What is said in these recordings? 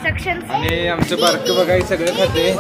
Instructions आणि आमचं बारकं बघाय सगळं खाते.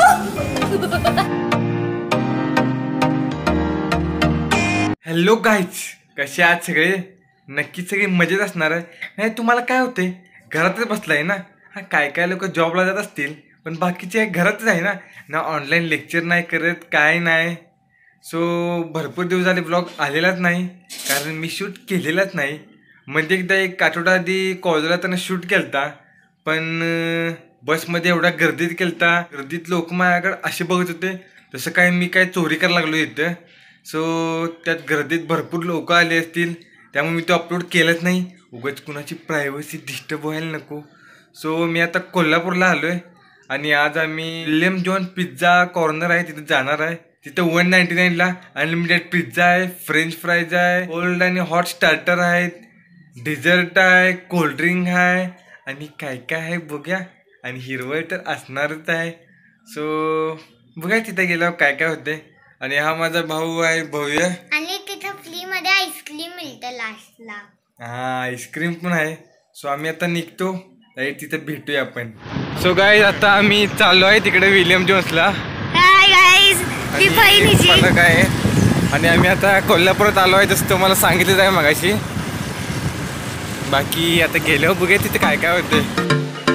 हॅलो गाईज, कसे आहात सगळे? नक्कीच सगळे मजेत असणार आहे. नाही तुम्हाला काय होते, घरातच बसलाय ना. हा काय काय लोक जॉबला जात असतील, पण बाकीचे घरातच आहे ना. ना ऑनलाईन लेक्चर नाही करत, काय नाही. सो भरपूर दिवस झाले ब्लॉग आलेलाच नाही, कारण मी शूट केलेलाच नाही. म्हणजे एकदा एक आठवडा आधी कॉलेजला त्यांना शूट केलता, पण बसमध्ये एवढा गर्दीत केलता. गर्दीत लोक माझ्याकडे असे बघत होते तसं काय मी काय चोरी करायला लागलो इथं. सो त्यात गर्दीत भरपूर लोक आले असतील, त्यामुळे मी तो अपलोड केलंच नाही. उगाच कुणाची प्रायव्हसी डिस्टर्ब व्हायला नको. सो मी आता कोल्हापूरला आलो आहे आणि आज आम्ही विल्यम जॉन पिझ्झा कॉर्नर आहे तिथे जाणार आहे. तिथं 199ला अनलिमिटेड पिझ्झा आहे, फ्रेंच फ्राईज आहे, कोल्ड आणि हॉट स्टार्टर आहेत, डिझर्ट आहे, कोल्ड्रिंक आहे आणि काय काय आहे बघूया. आणि हिरवळ तर असणारच आहे. सो बघा तिथे गेल्यावर काय काय होते. आणि हा माझा भाऊ आहे भव्य, आणि तिथं फ्री मध्ये आईस्क्रीम मिळतं लास्टला. हा आईस्क्रीम पण आहे. सो आम्ही आता निघतो, तिथे भेटूया आपण. सो गाईज आता आम्ही चाललो आहे तिकडे विल्यम जोन्सला. हाय गाईज, मी बहिणीची फलक आहे आणि आम्ही आता कोल्हापुरात आलो आहे जसं तुम्हाला सांगितलं आहे मगाशी. बाकी आता गेल्यावर बघूया तिथे काय काय होते.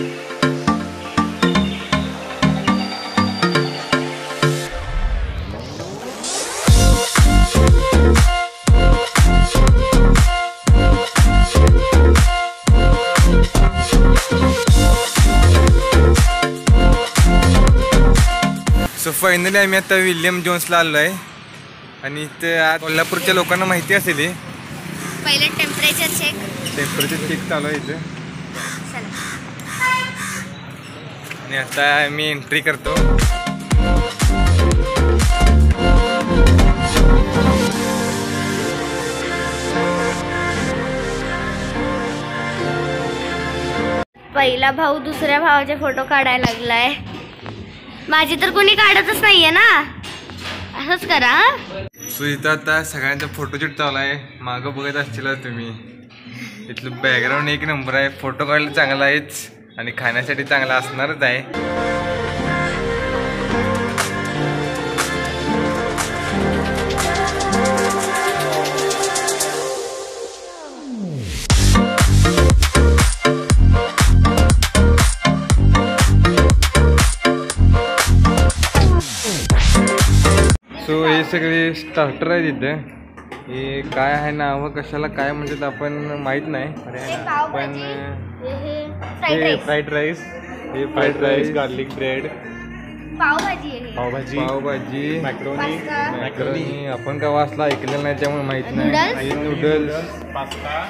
सो फायनली आम्ही आता विल्यम जोन्सला आलो आहे आणि इथं कोल्हापूरच्या लोकांना माहिती असेल पहिलं टेम्परेचर चेक चालू आहे इथं. आणि आता मी एंट्री करतो. पहिला भाऊ दुसऱ्या भावाचे फोटो काढायला लागलाय. माझी तर कोणी काढतच नाहीये ना, असंच करा. सो इथं आता सगळ्यांचा फोटोशूट चालू आहे. मागं बघत असतील तुम्ही, इथलं बॅकग्राऊंड एक नंबर आहे. फोटो काढायला चांगला आहेच आणि खाण्यासाठी चांगला असणारच आहे. सो हे सगळे स्टार्टर आहे तिथे. हे काय आहे नाव, कशाला काय म्हणतात आपण माहित नाही, पण हे फ्राईड राईस, हे fried rice, garlic bread, pav bhaji, macaroni आपण का वाचला ऐकलेलं नाही त्यामुळे माहित नाही. Noodles, pasta,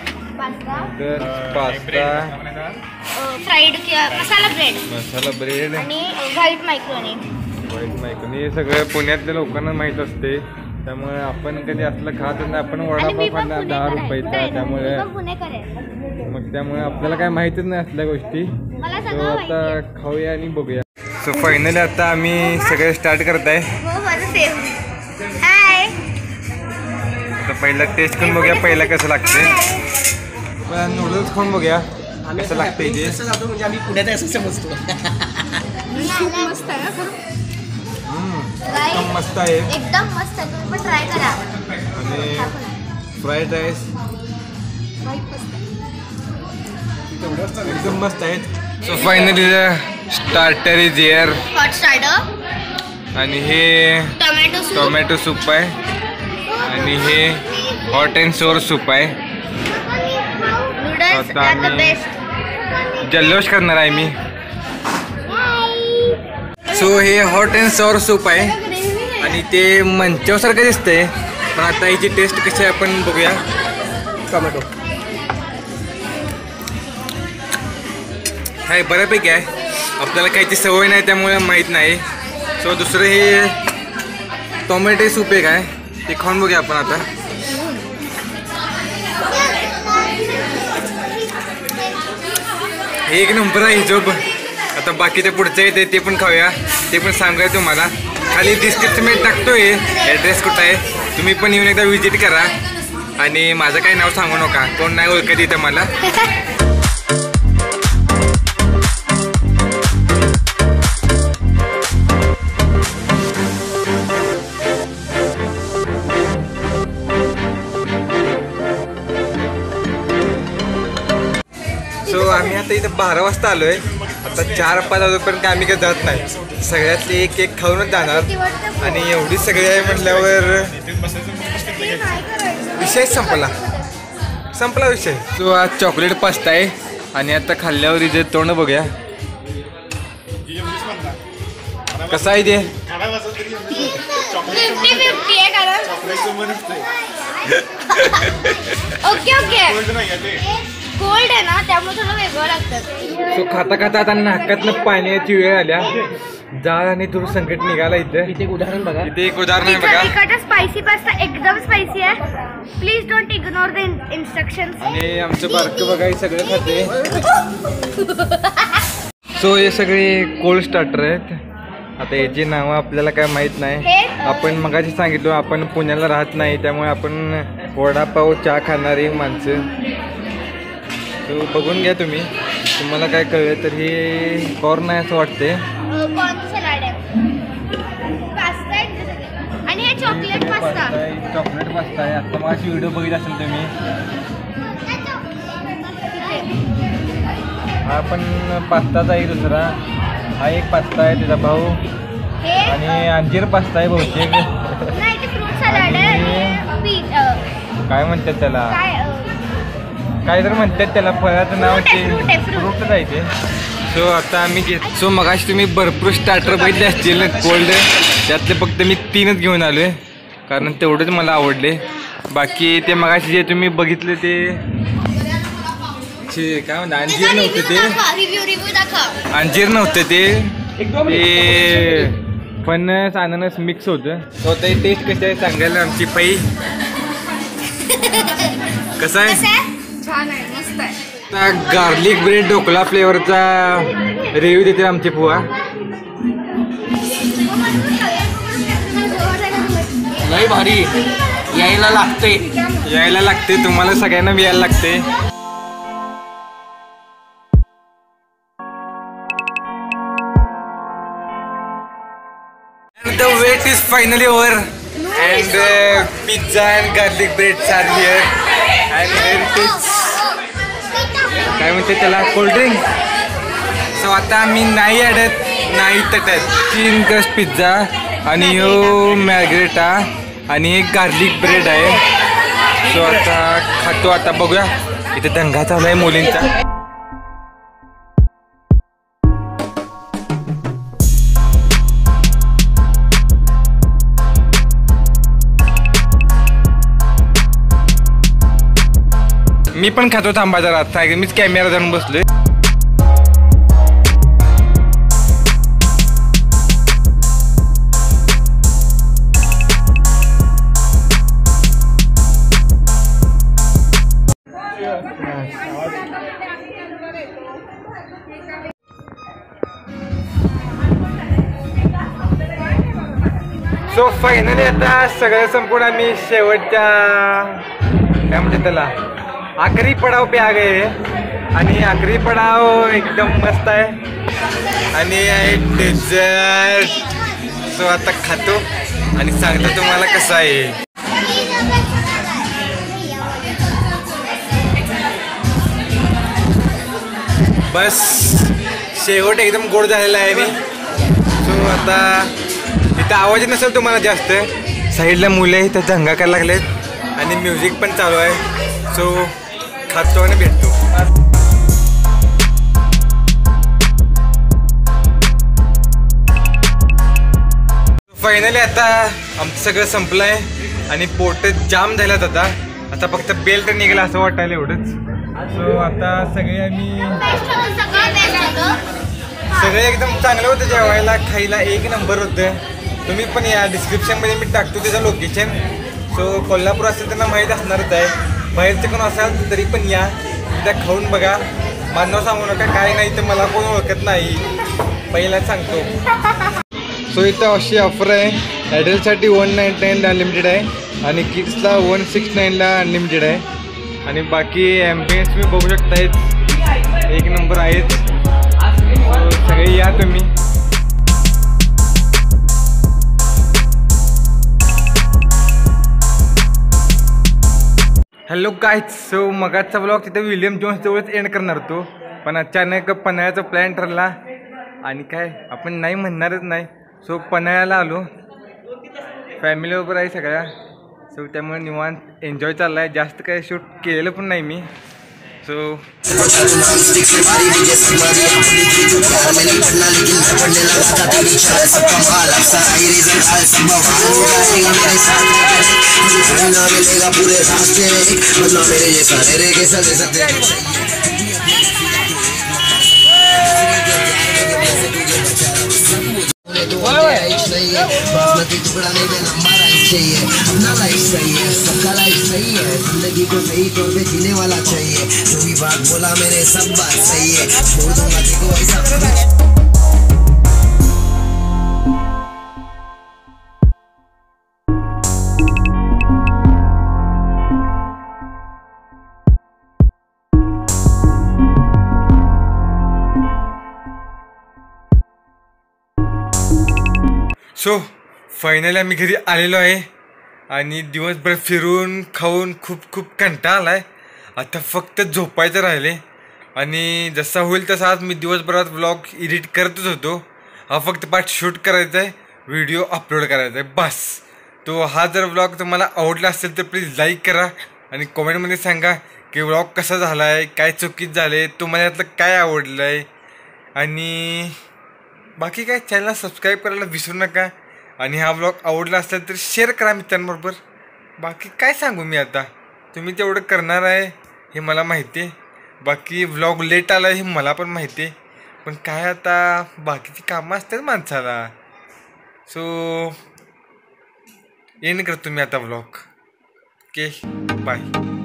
fried masala bread आणि व्हाईट मॅक्रोनी. हे सगळं पुण्यातल्या लोकांना माहित असते, त्यामुळे आपण कधी असलं खात नाही. आपण वडापाव खाल्ला 10 रुपयाचा, त्यामुळे मग त्यामुळे आपल्याला काय माहितीच नाही असल्या गोष्टी. सो आता खाऊया आणि बघूया. सो फायनली आता आम्ही सगळे स्टार्ट करत आहे. आता पहिला टेस्ट करून बघूया पहिला कसं लागते. नूडल्स खाऊन बघूया कसं लागतंय ते. म्हणजे आम्ही पुण्यात असं समजतो. एकदम मस्त आहे, एकदम मस्त आहे. तुम्ही पण ट्राय करा. आणि फ्राईड राईस एकदम मस्त आहेत. So finally starter is here. Hot starter आणि हे टोमॅटो सूप आहे आणि हे हॉट अँड सोअर सूप आहे. आता आम्ही जल्लोष करणार आहे मी. सो हे हॉट अँड सॉर सूप आहे आणि ते मंचासारखं दिसतंय, पण आता याची टेस्ट कशी आहे आपण बघूया. टोमॅटो आहे बऱ्यापैकी आहे. आपल्याला काहीची सवय नाही त्यामुळे माहीत नाही. सो दुसरं हे टोमॅटो सूप एक आहे, ते खाऊन बघूया आपण आता. एक नंबर आहे हिजोब. आता बाकीचे पुढचे येते ते पण खाऊया, ते पण सांगायचं तुम्हाला. खाली डिस्क्रिप्शनमध्ये टाकतोय ॲड्रेस कुठं आहे, तुम्ही पण येऊन एकदा विजिट करा. आणि माझं काही नाव सांगू नका, कोण नाही ओळखत इथं मला. इथं 12 वाजता आलोय. आता 4-5 वाजेपर्यंत आम्ही काही जात नाही. सगळ्यातले एक खाऊनच जाणार. आणि एवढी सगळी आहे म्हटल्यावर विषय संपला विषय. तो आज चॉकलेट पास्ता आहे आणि आता खाल्ल्यावर इथे तोंड बघूया कसं आहे ते. 50-50 आहे कारण ओके गोल्ड आहे ना त्यामुळे थोडं वेगळं लागतं. सो खाता आता नाकातनं पाण्याची वेळ आल्या. जाळ आणि थोडं संकट निघाला. इथे एक उदाहरण बघा. इथे एक उदाहरण आहे बघा. स्पायसी पास्ता एकदम स्पायसी आहे. Please don't ignore the instructions. आणि आमचं बारकं बघा हे सगळं खाते. सो हे सगळे कोल्ड स्टार्टर आहेत. आता याची नावं आपल्याला काय माहित नाही. आपण मगाशी सांगितलं आपण पुण्याला राहत नाही त्यामुळे आपण वडापाव चहा खाणारी माणसं. तो बघून घ्या तुम्ही. तुम्हाला काय कळलं तर हे कॉर्न आहे असं वाटते. कॉर्न सलाड आहे. पास्ता आहे आणि हे चॉकलेट पास्ता आहे. आता माझी व्हिडिओ बघितला असेल तुम्ही. हा पण पास्ताचा आहे दुसरा. हा एक पास्ता आहे त्याचा भाऊ. आणि अंजीर पास्ता आहे बहुतेक. काय म्हणतात त्याला काय तर म्हणतात त्याला फळाचं नाव ते फ्रूटच आहे ते. सो आता आम्ही सो मगाशी तुम्ही भरपूर स्टार्टर बघितले असतील कोल्ड. त्यातले फक्त मी 3च घेऊन आलोय कारण तेवढेच मला आवडले. बाकी ते मगाशी जे तुम्ही बघितले ते काय म्हणतात अंजीर नव्हते ते. अंजीर नव्हते ते फणस अननस मिक्स होतं. स्वतः टेस्ट कशी आहे सांगायला आमची पै. कसं आहे छान आहे मस्त आहे. गार्लिक ब्रेड ढोकळा फ्लेवरचा रिव्ह्यू देते आमची बुवा. लय भारी. यायला लागते तुम्हाला सगळ्यांना यायला लागते. The wait is finally over and pizza and garlic breads are here and here it is. काय म्हणते त्याला कोल्ड ड्रिंक. सो आता आम्ही नाही तटत 3 क्रस्ट पिझ्झा आणि ह्यो मॅर्गरेटा आणि एक गार्लिक ब्रेड आहे. सो आता खातो. आता बघूया इथे दंगा चालू आहे मुलींचा. मी पण खातो थांबा जरा. आता मीच कॅमेरा धरून बसलोय. सो फायनली आता सगळं संपूर्ण आम्ही शेवटच्या काय म्हणते त्याला आखरी पडाव पे आ गए. आणि आखरी पडाव एकदम मस्त आहे आणि डेझर्ट. सो आता खातो आणि सांगतो तुम्हाला कसं आहे. बस शेवट एकदम गोड झालेला आहे मी. सो आता इथं आवाज नसेल तुम्हाला जास्त. साईडला मुले इथं दंगा करायला लागलेत आणि म्युझिक पण चालू आहे. सो खातो आणि भेटतो. फायनली आता आमचं सगळं संपलं आहे आणि पोट जाम झाल्यात. आता फक्त बेल्ट निघाला असं वाटायला एवढंच. सो आता सगळे आम्ही सगळे एकदम चांगलं होतं जेवायला खायला. एक नंबर होतं. तुम्ही पण या डिस्क्रिप्शनमध्ये मी टाकतो त्याचं लोकेशन. सो कोल्हापूर असेल त्यांना माहीत असणारच आहे. बाहेरचे कोण असाल तरी पण या तिथं खाऊन बघा. माझं नाव सांगू नका काय नाही तर मला कोण ओळखत नाही पहिला सांगतो. सो इथं अशी ऑफर आहे. ॲडल्टसाठी 199ला अनलिमिटेड आहे आणि किड्सला 169ला अनलिमिटेड आहे. आणि बाकी ॲम्बियन्स तुम्ही बघू शकतायत एक नंबर आहेत. सगळे या तुम्ही. हॅलो गाईज, सो मगाचा ब्लॉग तिथे विलियम जोन्स जवळच एंड करणार होतो, पण अचानक पन्हाळ्याचा प्लॅन ठरला आणि काय आपण नाही म्हणणारच नाही. सो पन्हाळ्याला आलो, फॅमिलीबरोबर आहे सगळ्या. सो त्यामुळे निवांत एन्जॉय चालला आहे. जास्त काय शूट केलेलं पण नाही मी. सो बासमती टुकड़ा नहीं देना, हमारा चाहिए, अपना लाइफ सही है, सबका लाइफ सही है, जिंदगी को सही तौर पे जीने वाला चाहिए. जो भी बात बोला मैंने सब बात सही है, छोड़ दूंगा देखो ऐसा. सो फायनली आम्ही घरी आलेलो आहे आणि दिवसभर फिरून खाऊन खूप कंटाळा आला आहे. आता फक्त झोपायचं राहिले आणि जसा होईल तसा आज मी दिवसभरात व्लॉग एडिट करतच होतो. हा फक्त पार्ट शूट करायचा आहे, व्हिडिओ अपलोड करायचा आहे बस. तो हा जर व्लॉग तुम्हाला आवडला असेल तर प्लीज लाईक करा आणि कमेंटमध्ये सांगा की व्लॉग कसा झाला आहे, काय चुकीत झाले, तुम्हाला यातलं काय आवडलं आहे. आणि बाकी काय, चॅनलला सबस्क्राईब करायला विसरू नका. आणि हा व्लॉग आवडला असेल तर शेअर करा मित्रांबरोबर. बाकी काय सांगू मी आता, तुम्ही तेवढं करणार आहे हे मला माहिती आहे. बाकी व्लॉग लेट आला हे मला पण माहिती आहे, पण काय आता बाकीची कामं असतात माणसाला. सो एंड करतो मी आता व्लॉग. Okay, bye.